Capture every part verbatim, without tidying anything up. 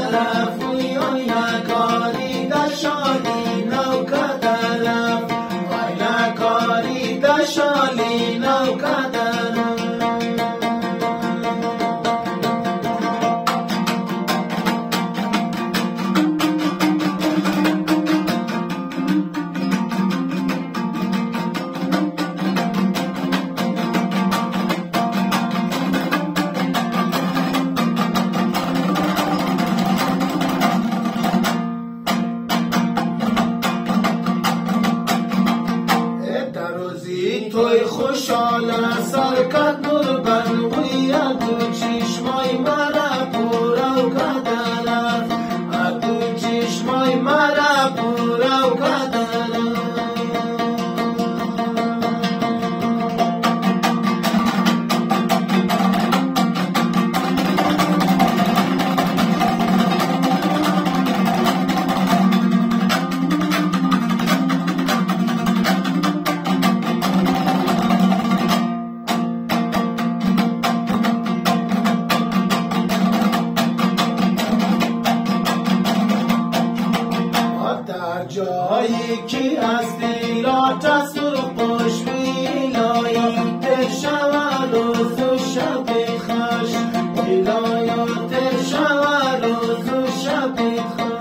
طرف وی نکاری دشالی نوکا طرف وی نکاری دشالی نوکا طرف توی خوشحال سرکت نور بنوی تو چشمای مرا پورو کدلت تو چشمای مرا پورو کدلت جایی که از دیلات سرخ پشمی لایت شود روز و شب خوش لایت شود روز و شب خوش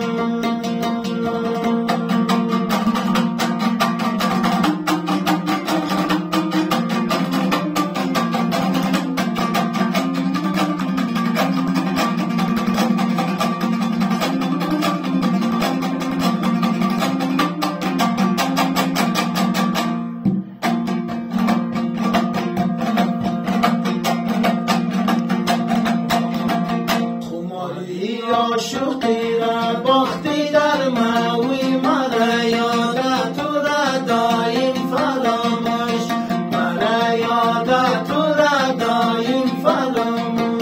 عاشقی را باختی در ماوی مرا یاد تو را دایم فراموش مرا یاد تو را دایم فراموش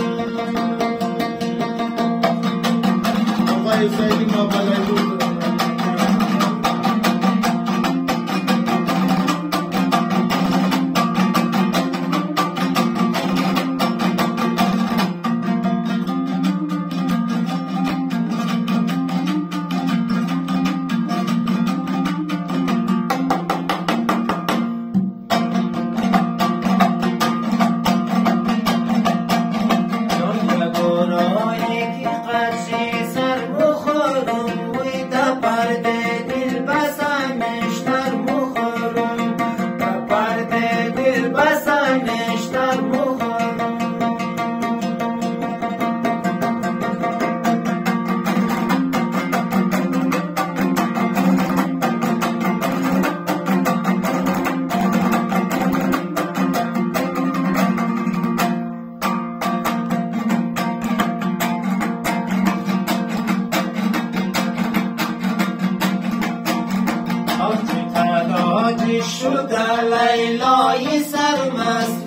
آقای سیدی ما بلای بود شده لیلای سرمست